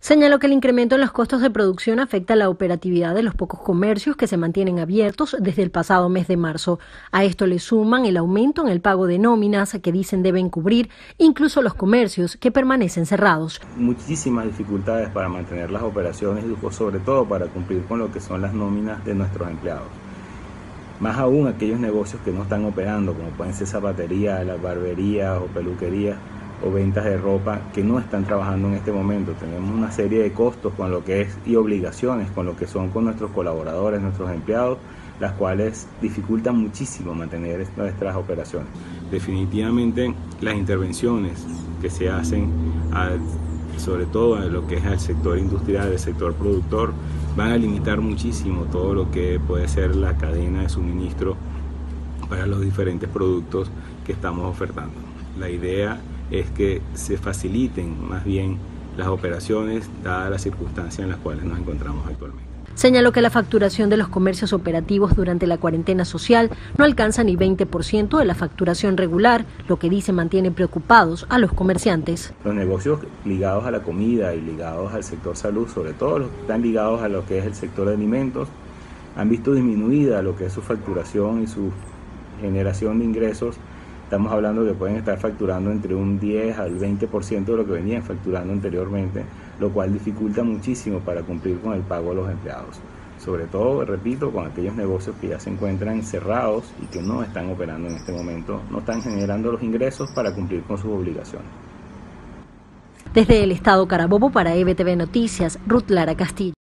Señaló que el incremento en los costos de producción afecta la operatividad de los pocos comercios que se mantienen abiertos desde el pasado mes de marzo. A esto le suman el aumento en el pago de nóminas que dicen deben cubrir incluso los comercios que permanecen cerrados. Muchísimas dificultades para mantener las operaciones y sobre todo para cumplir con lo que son las nóminas de nuestros empleados. Más aún aquellos negocios que no están operando, como pueden ser zapaterías, las barberías o peluquerías, o ventas de ropa que no están trabajando en este momento. Tenemos una serie de costos con lo que es y obligaciones con lo que son con nuestros colaboradores, nuestros empleados, las cuales dificultan muchísimo mantener nuestras operaciones. Definitivamente las intervenciones que se hacen sobre todo en lo que es el sector industrial, el sector productor, van a limitar muchísimo todo lo que puede ser la cadena de suministro para los diferentes productos que estamos ofertando. La idea es que se faciliten más bien las operaciones dadas las circunstancias en las cuales nos encontramos actualmente. Señaló que la facturación de los comercios operativos durante la cuarentena social no alcanza ni 20% de la facturación regular, lo que dice mantiene preocupados a los comerciantes. Los negocios ligados a la comida y ligados al sector salud, sobre todo los que están ligados a lo que es el sector de alimentos, han visto disminuida lo que es su facturación y su generación de ingresos. Estamos hablando que pueden estar facturando entre un 10 al 20% de lo que venían facturando anteriormente, lo cual dificulta muchísimo para cumplir con el pago de los empleados. Sobre todo, repito, con aquellos negocios que ya se encuentran cerrados y que no están operando en este momento, no están generando los ingresos para cumplir con sus obligaciones. Desde el estado Carabobo para EBTV Noticias, Ruth Lara Castillo.